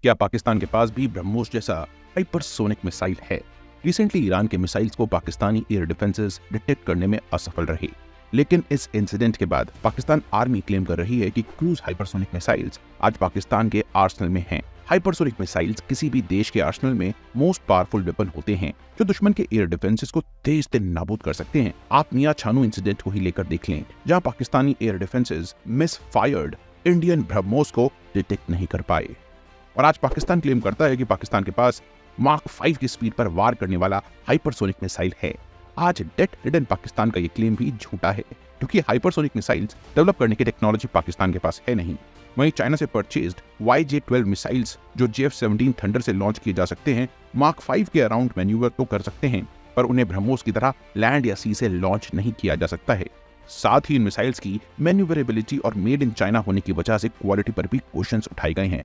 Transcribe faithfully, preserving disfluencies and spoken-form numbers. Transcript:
क्या पाकिस्तान के पास भी ब्रह्मोस जैसा हाइपरसोनिक मिसाइल है? रिसेंटली ईरान के मिसाइल्स को पाकिस्तानी एयर डिफेंसेस डिटेक्ट करने में असफल रहे, लेकिन इस इंसिडेंट के बाद पाकिस्तान आर्मी क्लेम कर रही है कि क्रूज हाइपरसोनिक मिसाइल्स आज पाकिस्तान के आर्सेनल में हैं। हाइपरसोनिक मिसाइल्स किसी भी देश के आर्सेनल में मोस्ट पावरफुल वेपन होते हैं जो दुश्मन के एयर डिफेंसेस को तेज से नाबूद कर सकते हैं। आप मियां छानू इंसिडेंट को ही लेकर देख लें, जहां Pakistani air defences misfired Indian BrahMos को डिटेक्ट नहीं कर पाए। और आज पाकिस्तान क्लेम करता है कि पाकिस्तान के पास मार्क फाइव की स्पीड पर वार करने वाला हाइपरसोनिक मिसाइल है। आज डेट रिडन पाकिस्तान का ये क्लेम भी झूठा है, क्योंकि हाइपरसोनिक मिसाइल्स डेवलप करने की टेक्नोलॉजी पाकिस्तान के पास है नहीं। वहीं चाइना से purchased Y J twelve missiles जो जे एफ सेवनटीन थंडर से लॉन्च किए जा सकते हैं, मार्क फाइव के अराउंड मैन्यूवर तो कर सकते हैं, पर उन्हें ब्रह्मोस की तरह लैंड या सी से लॉन्च नहीं किया जा सकता है। साथ ही इन मिसाइल्स की मैन्यूवरेबिलिटी और मेड इन चाइना होने की वजह से क्वालिटी पर भी क्वेश्चंस उठाए गए हैं।